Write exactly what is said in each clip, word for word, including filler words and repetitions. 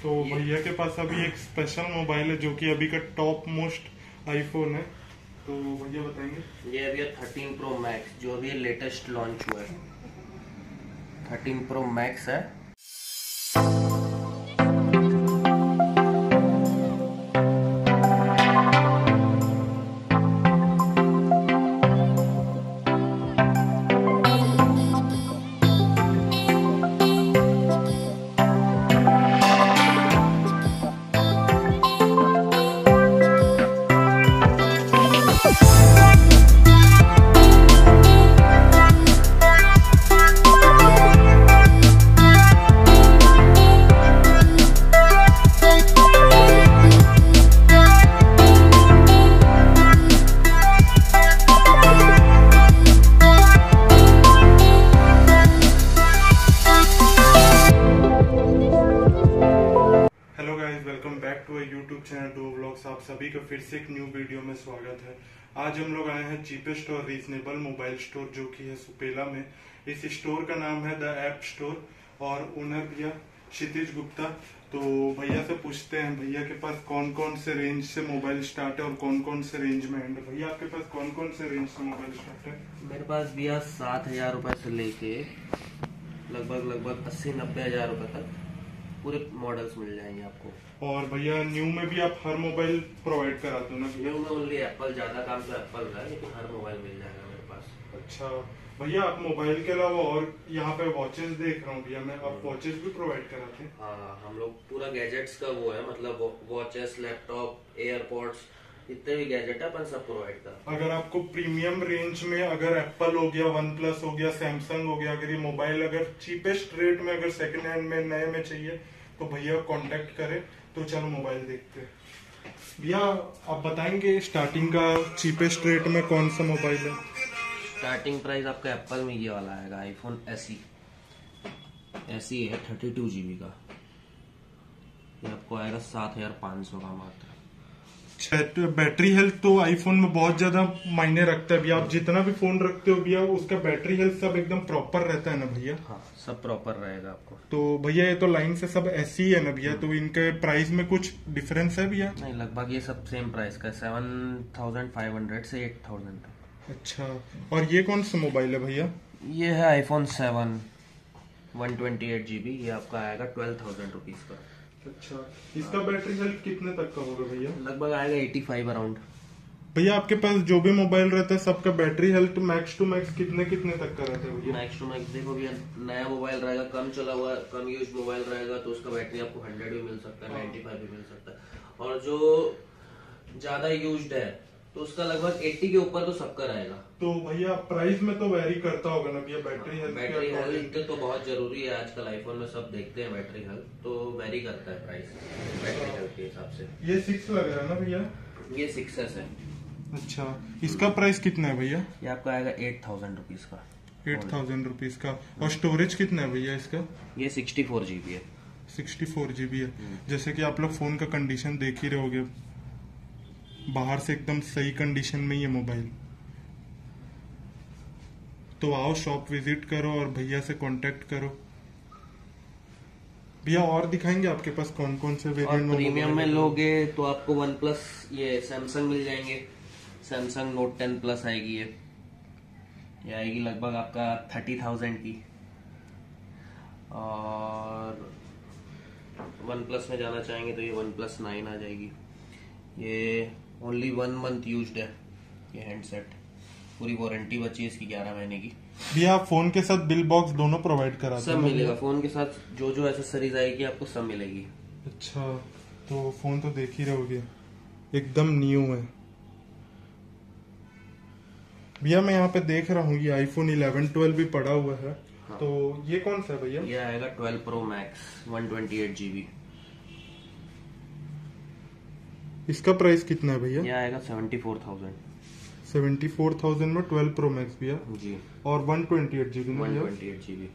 तो भैया के पास अभी एक स्पेशल मोबाइल है जो कि अभी का टॉप मोस्ट आईफोन है, तो भैया बताएंगे। ये अभी थर्टीन प्रो मैक्स जो अभी लेटेस्ट लॉन्च हुआ है, थर्टीन प्रो मैक्स है। Welcome back to YouTube channel do vlogs. आप सभी का फिर से एक न्यू वीडियो में स्वागत है। आज हम लोग आए हैं चीपेस्ट और रीजनेबल मोबाइल स्टोर जो कि है सुपेला में। इस स्टोर का नाम है द ऐप स्टोर और ओनर भैया क्षितिज गुप्ता। तो भैया से पूछते हैं भैया के पास कौन कौन से रेंज से मोबाइल स्टार्ट है और कौन कौन से रेंज में एंड। भैया आपके पास कौन कौन से रेंज से मोबाइल स्टार्ट है? मेरे पास भैया सात हजार रूपए से लेके लगभग लगभग अस्सी नब्बे हजार रूपए तक पूरे मॉडल्स मिल जाएंगे आपको। और भैया न्यू में भी आप हर मोबाइल प्रोवाइड कराते हो ना? न्यू में ओनली एप्पल, ज्यादा काम तो एप्पल का है, लेकिन हर मोबाइल मिल जाएगा मेरे पास। अच्छा भैया, आप मोबाइल के अलावा और यहाँ पे वॉचेस देख रहा हूँ भैया मैं, आप वॉचेस भी प्रोवाइड कराते हैं? हाँ, हम लोग पूरा गैजेट्स का वो है, मतलब वॉचेस, लैपटॉप, एयरपॉड्स, जितने भी गैजेट है अपन सब प्रोवाइड कर। अगर आपको प्रीमियम रेंज में अगर एप्पल हो गया, वन प्लस हो गया, सैमसंग हो गया, अगर ये मोबाइल अगर चीपेस्ट रेट में अगर सेकंड हैंड में नए में चाहिए तो भैया कांटेक्ट करें। तो चलो मोबाइल देखते हैं। भैया आप बताएंगे स्टार्टिंग का चीपेस्ट रेट में कौन सा मोबाइल है? स्टार्टिंग प्राइस आपका एप्पल में ये वाला आएगा, आईफोन एसई एसई है थर्टी टू जीबी का। ये आपको आएगा सात हजार पाँच सौ का मात्र। बैटरी हेल्थ तो आईफोन में बहुत ज्यादा मायने रखता है भैया। आप जितना भी फोन रखते हो भैया उसका बैटरी हेल्थ सब एकदम प्रॉपर रहता है ना भैया? हाँ, सब प्रॉपर रहेगा आपको। तो भैया ये तो लाइन से सब ऐसी है ना भैया, तो इनके प्राइस में कुछ डिफरेंस है भैया? नहीं, लगभग ये सब सेम प्राइस का, सेवन थाउजेंड फाइव हंड्रेड से एट थाउजेंड। अच्छा, और ये कौन सा मोबाइल है भैया? ये है iPhone seven one twenty eight GB. ये आपका आएगा ट्वेल्व थाउजेंड रुपीज का। अच्छा, इसका बैटरी हेल्थ कितने तक का होगा भैया? लगभग आएगा एटी फाइव अराउंड। भैया आपके पास जो भी मोबाइल रहता है सबका battery health max to max कितने कितने तक का रहता है भैया? मैक्स टू मैक्स देखो भैया, नया मोबाइल रहेगा, कम चला हुआ, कम यूज मोबाइल रहेगा तो उसका बैटरी आपको हंड्रेड भी मिल सकता है, नाइन्टी फाइव भी मिल सकता है। और जो ज्यादा यूज्ड है तो उसका लगभग अस्सी के ऊपर तो सबका रहेगा। तो भैया प्राइस में तो वेरी करता होगा ना भैया बैटरी हेल्थ? बैटरी हेल्थ तो बहुत जरूरी है आजकल, आईफोन में सब देखते हैं बैटरी हेल्थ, तो वेरी करता है प्राइस बैटरी हेल्थ के हिसाब से। ये सिक्स लग रहा है ना भैया? ये सिक्स एस है। अच्छा, इसका प्राइस कितना है भैया? ये आपका आएगा एट थाउजेंड रुपीज का। एट थाउजेंड रुपीज का। और स्टोरेज कितना है भैया इसका? ये सिक्सटी फोर जीबी है। सिक्सटी फोर जीबी है। जैसे कि आप लोग फोन का कंडीशन देख ही रहोगे, बाहर से एकदम सही कंडीशन में ये मोबाइल। तो आओ शॉप विजिट करो और भैया से कांटेक्ट करो। भैया और दिखाएंगे आपके पास कौन कौन से वेरिएंट में? प्रीमियम में लोगे तो आपको वन प्लस, ये सैमसंग मिल जाएंगे। सैमसंग नोट टेन प्लस आएगी, ये ये आएगी लगभग आपका थर्टी थाउजेंड की। और वन प्लस में जाना चाहेंगे तो ये वन प्लस नाइन आ जाएगी। ये ओनली वन मंथ यूज्ड है ये हैंडसेट, पूरी वारंटी बची है इसकी ग्यारह महीने की। भैया फोन के साथ बिल बॉक्स दोनों प्रोवाइड कराते हैं? सब मिलेगा, फोन के साथ जो जो एसेसरीज आएगी आपको सब मिलेगी। अच्छा, तो फोन तो देख ही रहोगे एकदम न्यू है भैया। मैं यहाँ पे देख रहा हूँ ये आईफोन इलेवन ट्वेल्व भी पड़ा हुआ है। हाँ। तो ये कौन सा है भैया? ये आएगा twelve pro max one twenty eight GB. इसका प्राइस कितना है भैया? ये आएगा seventy four thousand. Seventy four thousand में ट्वेल्व प्रो मैक्स भैया जी। और one twenty eight GB one twenty eight GB.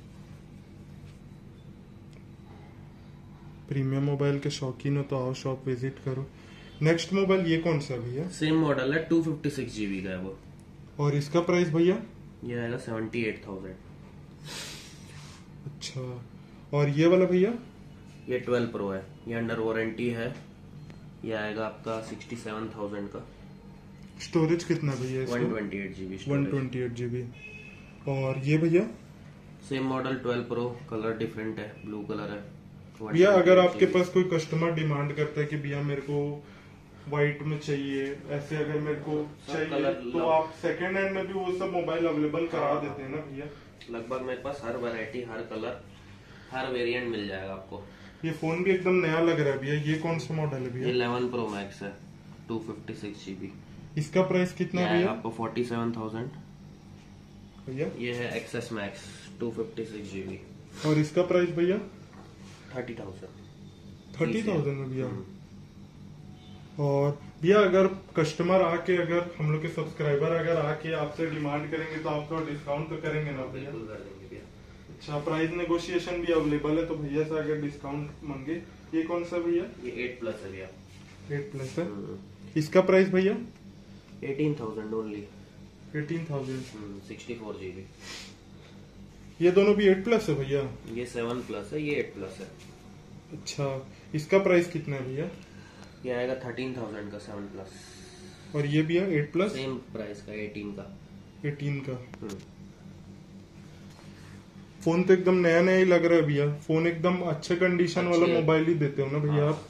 Premium mobile के शौकीन हो तो आओ शॉप विजिट करो। नेक्स्ट मोबाइल ये कौन सा भैया? सेम मॉडल है, टू फिफ्टी सिक्स जीबी का है वो। और इसका प्राइस भैया? ये आएगा सेवेंटी एट थाउजेंड। अच्छा, और ये वाला भैया? ये ट्वेल्व प्रो है, ये अंडर वारंटी है। ये आएगा आपका सिक्सटी सेवन थाउजेंड का। स्टोरेज कितना भैया इसका? One twenty eight GB one twenty eight GB. और ये भैया same model twelve pro, colour different है, ब्लू कलर है। भैया अगर आपके पास कोई कस्टमर डिमांड करता है कि भैया मेरे को व्हाइट में चाहिए, ऐसे अगर मेरे को चाहिए, तो आप सेकंड हैंड में भी वो सब मोबाइल अवेलेबल करा देते हैं ना भैया? लगभग मेरे पास हर वैरायटी, हर कलर, हर वेरिएंट मिल जाएगा आपको। ये फोन भी एकदम नया लग रहा है भैया। ये कौन सा मॉडल है भैया? इलेवन प्रो मैक्स है, टू फिफ्टी सिक्स जीबी। इसका प्राइस कितना है भैया? आपको फोर्टी सेवन थाउजेंड भैया। ये है XS max two fifty six GB. और इसका प्राइस भैया? थर्टी थाउजेंड थर्टी थाउजेंड में भैया। और भैया अगर कस्टमर आके, अगर हम लोग के सब्सक्राइबर अगर आके आपसे डिमांड करेंगे तो आपका डिस्काउंट तो करेंगे ना भैया? बिल्कुल कर देंगे भैया। अच्छा, प्राइस नेगोशिएशन भी अवेलेबल है, तो भैया से अगर डिस्काउंट मांगे। ये कौन सा भैया? ये एट प्लस है भैया। एट प्लस है। इसका प्राइस भैया? Eighteen thousand only. Eighteen thousand sixty four GB. ये दोनों भी एट प्लस है भैया? ये सेवन प्लस है, ये एट प्लस है। अच्छा, इसका प्राइस कितना है भैया? ये आएगा थर्टीन थाउजेंड का सेवन प्लस। और ये भैया एट प्लस? सेम प्राइस का, एटीन का। एटीन का। फोन तो एकदम नया नया ही लग रहा है भैया। फोन एकदम अच्छे कंडीशन वाला मोबाइल ही देते हो ना भैया आप?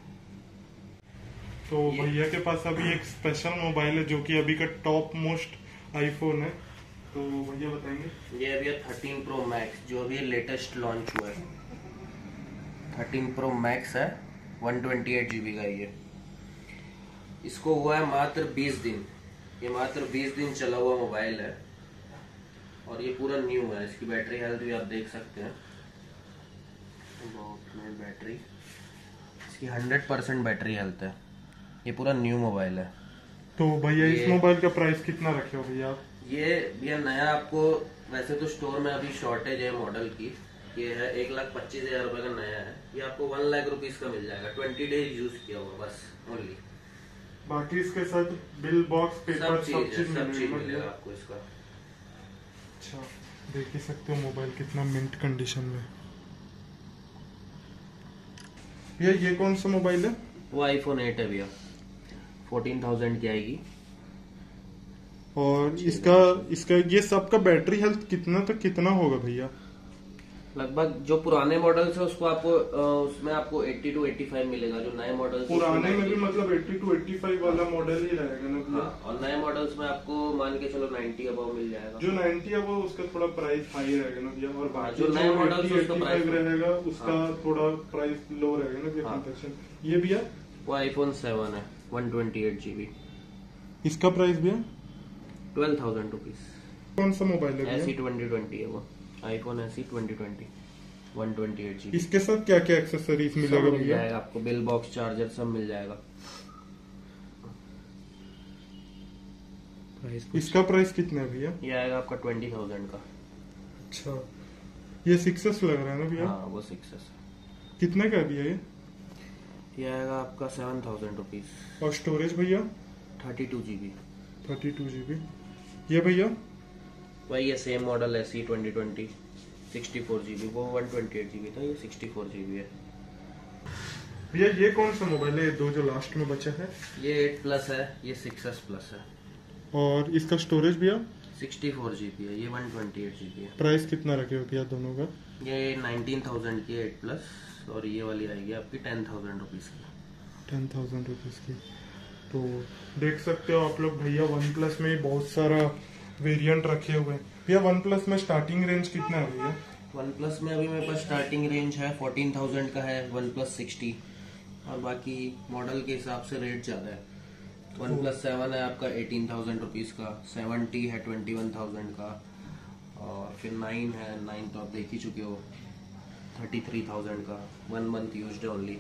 तो भैया के पास अभी एक स्पेशल मोबाइल है जो कि अभी का टॉप मोस्ट आईफोन है, तो भैया बताएंगे। ये भैया थर्टीन प्रो मैक्स जो अभी लेटेस्ट लॉन्च हुआ है। थर्टीन प्रो मैक्स है, वन ट्वेंटी एट जीबी का। ये इसको हुआ है मात्र बीस दिन। ये मात्र बीस दिन चला हुआ मोबाइल है और ये पूरा न्यू है। इसकी बैटरी हेल्थ भी आप देख सकते हैं, बहुत नई बैटरी। इसकी हंड्रेड परसेंट बैटरी हेल्थ है। ये पूरा न्यू मोबाइल है। तो भैया इस मोबाइल का प्राइस कितना रखे हो भैया आप? ये भैया नया आपको, वैसे तो स्टोर में अभी शॉर्टेज है मॉडल की। ये है एक लाख पच्चीस हजार रुपए का नया है। ये आपको वन लाख रुपीज का मिल जाएगा, ट्वेंटी डेज यूज किया हुआ बस ओनली। बाकी इसके साथ बिल, बॉक्स, पेपर, सब चीज सब चीज मिलेगा आपको इसका। अच्छा, देख ही सकते हो मोबाइल कितना मिंट कंडीशन में। भैया ये कौन सा मोबाइल है? वो आईफोन एट है भैया, फोर्टीन थाउजेंड की आएगी। और इसका इसका ये सबका बैटरी हेल्थ कितना तक कितना होगा भैया? लगभग जो पुराने मॉडल्स है उसको आपको उसमें आपको अस्सी टू पचासी मिलेगा। जो नए मॉडल्स पुराने में भी मतलब अस्सी टू पचासी वाला मॉडल ही रहेगा ना भैया? हाँ, और नए मॉडल्स में आपको मान के चलो नब्बे अबव मिल जाएगा। जो नब्बे अबव उसका थोड़ा प्राइस हाई रहेगा ना भैया? और बाकी जो नए मॉडल्स उसका प्राइस रहेगा उसका थोड़ा प्राइस लो रहेगा ना भैया? ये भैया वो आईफोन सेवन है, वन ट्वेंटी एट जीबी। इसका प्राइस भैया? Twelve thousand rupees. कौन सा मोबाइल है भैया? एसी ट्वेंटी ट्वेंटी है वो, iPhone SE twenty twenty, one twenty eight GB. इसके साथ क्या क्या एक्सेसरीज मिलेगा भैया? आपको बिल, बॉक्स, चार्जर सब मिल जाएगा। इसका प्राइस कितना है भैया? ये आएगा आपका ट्वेंटी थाउजेंड का। अच्छा, ये सिक्सेस लग रहा है ना भैया? हाँ, वो सिक्सेस है। कितने का भैया ये? ये आएगा आपका सेवन थाउजेंड रुपीज। और स्टोरेज भैया? Thirty two GB. Thirty two GB. ये भैया? वही है, सेम मॉडल है, C twenty twenty, sixty four GB. वो वन ट्वेंटी एट जीबी था, ये सिक्सटी फोर जीबी है। भैया ये कौन सा मोबाइल है? दो जो लास्ट में बचा है? ये एट प्लस है, ये सिक्स एस प्लस है। और इसका स्टोरेज भैया? सिक्सटी फोर जीबी है, ये वन ट्वेंटी एट जीबी है। प्राइस कितना रखे हो भैया दोनों का? ये नाइनटीन थाउजेंड की एट प्लस, और ये वाली आएगी आपकी टेन थाउजेंड रुपीज की। टेन थाउजेंड रुपीज की। तो देख सकते हो आप लोग, भैया वन प्लस में बहुत सारा वेरिएंट रखे हुए हैं। भैया वन प्लस में स्टार्टिंग रेंज कितना है भैया? वन प्लस में अभी मेरे पास स्टार्टिंग रेंज है फोर्टीन थाउजेंड का है, वन प्लस सिक्सटी, और बाकी मॉडल के हिसाब से रेट ज्यादा है। वन प्लस सेवन है आपका एटीन थाउजेंड रुपीज का, सेवेंटी है ट्वेंटी वन थाउजेंड का, और फिर नाइन है, नाइन तो आप देख ही चुके हो, थर्टी थ्री थाउजेंड का, वन मंथ यूज्ड ओनली।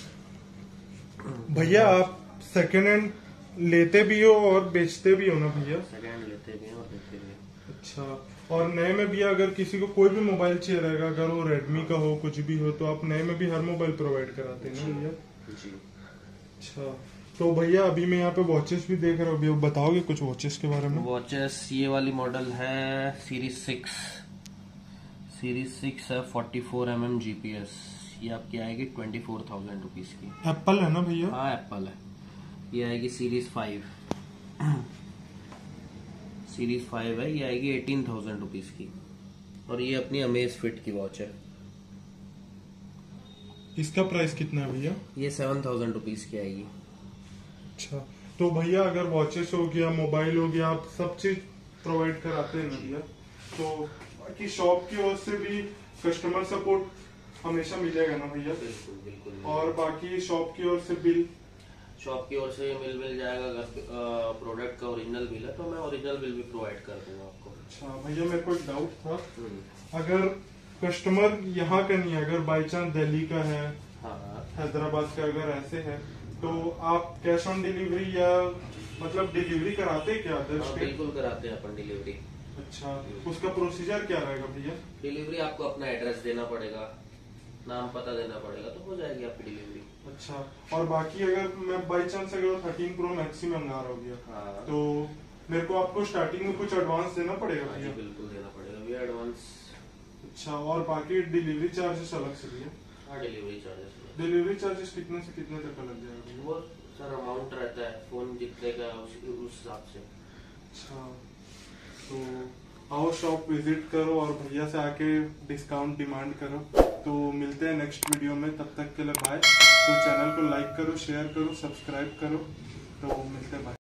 भैया आप सेकेंड हैंड लेते भी हो और बेचते भी हो ना भैया? सेकेंड हैंड लेते भी हैं और बेचते भी हैं। अच्छा, और नए में भी अगर किसी को कोई भी मोबाइल चाहिए रहेगा, अगर वो रेडमी का हो, कुछ भी हो, तो आप नए में भी हर मोबाइल प्रोवाइड कराते हैं ना भैया? जी। अच्छा, तो भैया अभी मैं यहाँ पे वॉचेस भी देख रहा हूँ, भैया बताओगे कुछ वॉचेस के बारे में? वॉचेस ये वाली मॉडल है सीरीज सिक्स, सीरीज सिक्स है, forty four M M G P S. ये आपकी आएगी ट्वेंटी फोर थाउजेंड रुपीज की। एप्पल है ना भैया? हाँ एप्पल है। ये आएगी सीरीज फाइव, सीरीज फाइव है, ये आएगी एटीन थाउजेंड रुपीज की। और ये अपनी अमेज फिट की वॉच है। इसका प्राइस कितना है भैया? ये सेवन थाउजेंड रुपीज की आएगी। अच्छा, तो भैया अगर वॉचेस हो गया, मोबाइल हो गया, आप सब चीज प्रोवाइड कराते हैं ना भैया? तो बाकी शॉप की ओर से भी कस्टमर सपोर्ट हमेशा मिलेगा ना भैया? बिल्कुल बिल्कुल। और बाकी शॉप की ओर से बिल? शॉप की ओर से मिल मिल जाएगा। अगर प्रोडक्ट का ओरिजिनल बिल है तो मैं ओरिजिनल बिल भी प्रोवाइड कर दूंगा आपको। अच्छा भैया, मेरे को एक डाउट था, अगर कस्टमर यहाँ का नहीं है, अगर बाई चांस दिल्ली का है, हाँ हैदराबाद का अगर ऐसे है, तो आप कैश ऑन डिलीवरी या मतलब डिलीवरी कराते हैं क्या अदर हाँ, स्टेट? बिल्कुल कराते हैं अपन डिलीवरी। अच्छा, उसका प्रोसीजर क्या रहेगा भैया? डिलीवरी आपको अपना एड्रेस देना पड़ेगा, नाम पता देना पड़ेगा, तो हो जाएगी आपकी डिलीवरी। अच्छा, और बाकी अगर मैं बाई चांस अगर थर्टीन प्रो मैक्स ही मंगा रहा हूँ भैया, हाँ तो मेरे को आपको स्टार्टिंग में कुछ एडवांस देना पड़ेगा हाँ जी, भैया? बिल्कुल देना पड़ेगा भैया एडवांस। अच्छा, और बाकी डिलीवरी चार्जेस अलग से भैया? हाँ डिलीवरी चार्जेस। डिलीवरी चार्जेस कितने से कितने तक का लग जाएगा भैया? वो सर अमाउंट रहता है फोन जितने का उस उस हिसाब से। अच्छा, तो आओ शॉप विजिट करो और भैया से आके डिस्काउंट डिमांड करो। तो मिलते हैं नेक्स्ट वीडियो में, तब तक के लिए बाय। तो चैनल को लाइक करो, शेयर करो, सब्सक्राइब करो। तो मिलते हैं, बाय।